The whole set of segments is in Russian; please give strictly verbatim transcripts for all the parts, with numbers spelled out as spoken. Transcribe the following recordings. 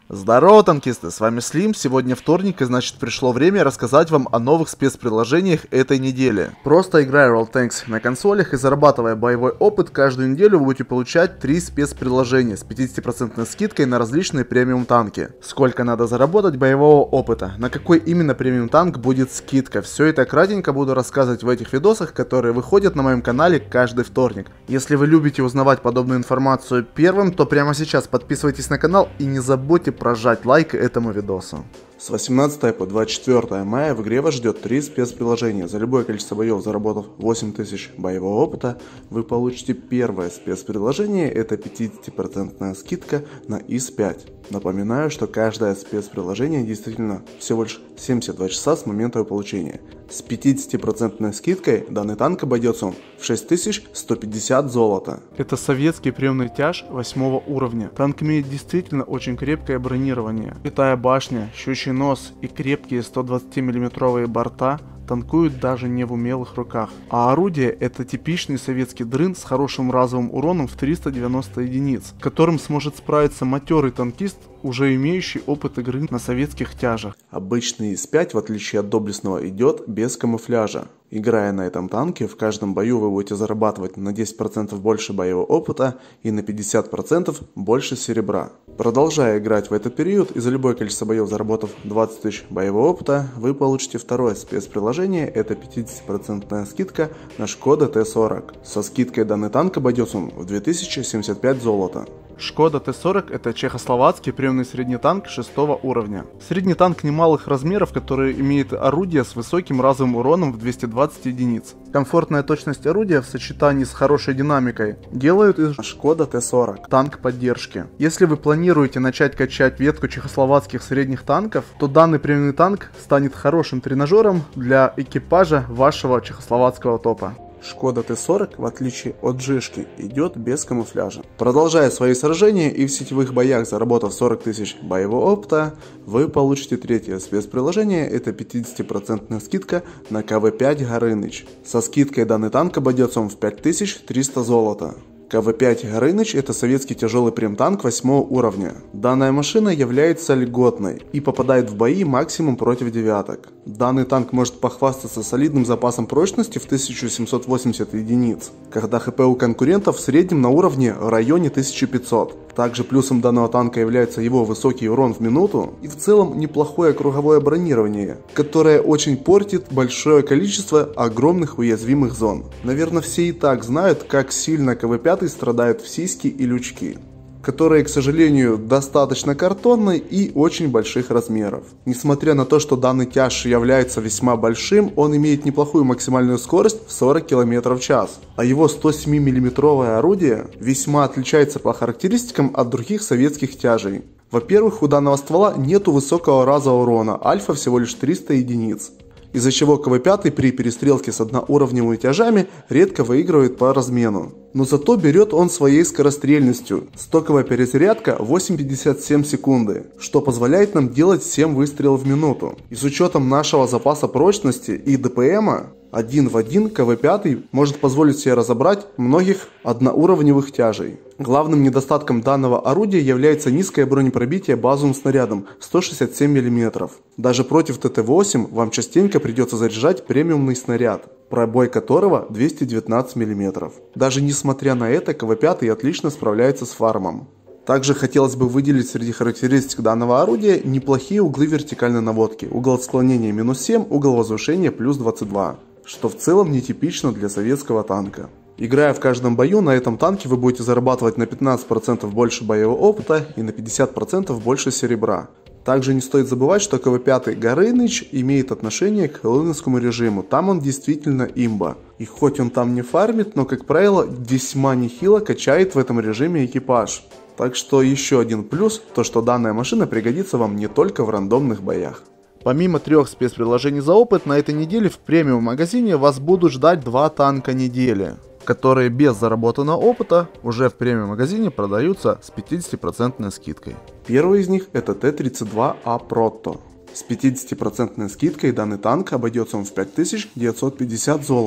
Здорово, танкисты, с вами Слим. Сегодня вторник, и значит пришло время рассказать вам о новых спецпредложениях этой недели. Просто играя World Tanks на консолях и зарабатывая боевой опыт, каждую неделю вы будете получать три спецпредложения с пятидесяти процентной скидкой на различные премиум танки. Сколько надо заработать боевого опыта, на какой именно премиум танк будет скидка, все это кратенько буду рассказывать в этих видосах, которые выходят на моем канале каждый вторник. Если вы любите узнавать подобную информацию первым, то прямо сейчас подписывайтесь на канал и не забудьте прожать лайк этому видосу. С восемнадцатого по двадцать четвёртое мая в игре вас ждет три спецприложения. За любое количество боев, заработав восемь тысяч боевого опыта, вы получите первое спецприложение, это пятидесятипроцентная скидка на ИС пять. Напоминаю, что каждое спецприложение действительно всего лишь семьдесят два часа с момента его получения. С пятидесятипроцентной скидкой данный танк обойдется вам в шесть тысяч сто пятьдесят золота. Это советский приемный тяж восьмого уровня. Танк имеет действительно очень крепкое бронирование. Летая башня, щучий нос и крепкие сто двадцатимиллиметровые борта танкуют даже не в умелых руках. А орудие — это типичный советский дрын с хорошим разовым уроном в триста девяносто единиц, которым сможет справиться матерый танкист, уже имеющий опыт игры на советских тяжах. Обычный ИС пять, в отличие от доблестного, идет без камуфляжа. Играя на этом танке, в каждом бою вы будете зарабатывать на десять процентов больше боевого опыта и на пятьдесят процентов больше серебра. Продолжая играть в этот период и за любое количество боев, заработав двадцать тысяч боевого опыта, вы получите второе спецприложение, это пятидесятипроцентная скидка на Шкода Т сорок. Со скидкой данный танк обойдется он в две тысячи семьдесят пять золота. Шкода Т сорок — это чехословацкий приемный средний танк шестого уровня. Средний танк немалых размеров, который имеет орудие с высоким разовым уроном в двести двадцать единиц. Комфортная точность орудия в сочетании с хорошей динамикой делают из Шкода Т сорок танк поддержки. Если вы планируете начать качать ветку чехословацких средних танков, то данный приемный танк станет хорошим тренажером для экипажа вашего чехословацкого топа. Шкода Т сорок, в отличие от Жишки, идет без камуфляжа. Продолжая свои сражения и в сетевых боях заработав сорок тысяч боевого опыта, вы получите третье спецприложение, это пятидесятипроцентная скидка на К В пять Горыныч. Со скидкой данный танк обойдется вам в пять тысяч триста золота. К В пять Горыныч — это советский тяжелый прем-танк восьмого уровня. Данная машина является льготной и попадает в бои максимум против девяток. Данный танк может похвастаться солидным запасом прочности в тысячу семьсот восемьдесят единиц, когда ХП у конкурентов в среднем на уровне в районе тысячи пятисот. Также плюсом данного танка является его высокий урон в минуту и в целом неплохое круговое бронирование, которое очень портит большое количество огромных уязвимых зон. Наверное, все и так знают, как сильно К В пять страдают в сиськи и лючки, которые, к сожалению, достаточно картонной и очень больших размеров. Несмотря на то, что данный тяж является весьма большим, он имеет неплохую максимальную скорость в сорок километров в час, а его сто семимиллиметровое орудие весьма отличается по характеристикам от других советских тяжей. Во-первых, у данного ствола нету высокого разового урона, альфа всего лишь триста единиц, из-за чего К В пять при перестрелке с одноуровневыми тяжами редко выигрывает по размену. Но зато берет он своей скорострельностью. Стоковая перезарядка восемь целых пятьдесят семь секунды, что позволяет нам делать семь выстрелов в минуту. И с учетом нашего запаса прочности и ДПМа, один в один К В пять может позволить себе разобрать многих одноуровневых тяжей. Главным недостатком данного орудия является низкое бронепробитие базовым снарядом сто шестьдесят семь миллиметров. Даже против Т Т восемь вам частенько придется заряжать премиумный снаряд, пробой которого двести девятнадцать миллиметров. Даже несмотря на это, К В пять отлично справляется с фармом. Также хотелось бы выделить среди характеристик данного орудия неплохие углы вертикальной наводки. Угол отклонения минус семь, угол возвышения плюс двадцать два, что в целом нетипично для советского танка. Играя в каждом бою на этом танке, вы будете зарабатывать на пятнадцать процентов больше боевого опыта и на пятьдесят процентов больше серебра. Также не стоит забывать, что К В пять Горыныч имеет отношение к хэллоуинскому режиму, там он действительно имба. И хоть он там не фармит, но как правило весьма нехило качает в этом режиме экипаж. Так что еще один плюс, то что данная машина пригодится вам не только в рандомных боях. Помимо трех спецприложений за опыт, на этой неделе в премиум магазине вас будут ждать два танка недели, которые без заработанного опыта уже в премиум магазине продаются с пятидесятипроцентной скидкой. Первый из них это Т тридцать два А Прото. С пятидесятипроцентной скидкой данный танк обойдется вам в пять тысяч девятьсот пятьдесят золота.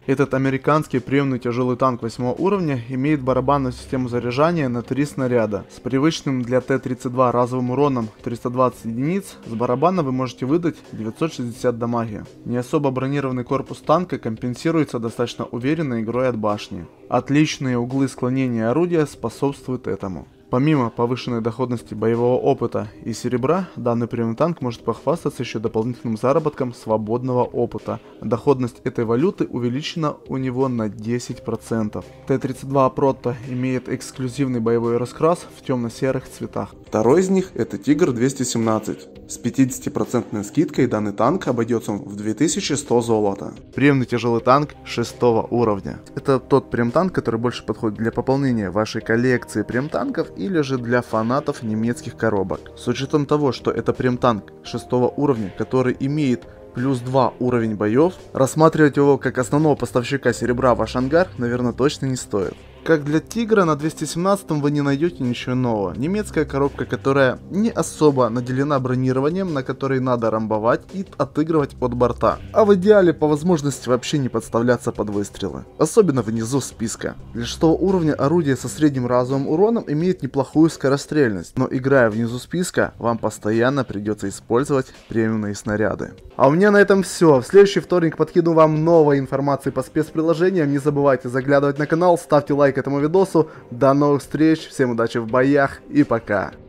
Этот американский премиумный тяжелый танк восьмого уровня имеет барабанную систему заряжания на три снаряда. С привычным для Т тридцать два разовым уроном триста двадцать единиц с барабана вы можете выдать девятьсот шестьдесят дамаги. Не особо бронированный корпус танка компенсируется достаточно уверенной игрой от башни. Отличные углы склонения орудия способствуют этому. Помимо повышенной доходности боевого опыта и серебра, данный премиум танк может похвастаться еще дополнительным заработком свободного опыта. Доходность этой валюты увеличена у него на десять процентов. Т тридцать два Proto имеет эксклюзивный боевой раскрас в темно-серых цветах. Второй из них это Тигр двести семнадцать. С пятидесятипроцентной скидкой данный танк обойдется в две тысячи сто золота. Премиумный тяжелый танк шестого уровня. Это тот премтанк, который больше подходит для пополнения вашей коллекции премтанков или же для фанатов немецких коробок. С учетом того, что это премтанк шестого уровня, который имеет плюс два уровень боев, рассматривать его как основного поставщика серебра в ваш ангар, наверное, точно не стоит. Как для Тигра, на двести семнадцатом вы не найдете ничего нового. Немецкая коробка, которая не особо наделена бронированием, на которой надо рамбовать и отыгрывать от борта. А в идеале по возможности вообще не подставляться под выстрелы. Особенно внизу списка. Для шестого уровня орудие со средним разовым уроном имеет неплохую скорострельность, но играя внизу списка, вам постоянно придется использовать премиумные снаряды. А у меня на этом все. В следующий вторник подкину вам новой информации по спецприложениям. Не забывайте заглядывать на канал, ставьте лайк этому видосу. До новых встреч, всем удачи в боях и пока.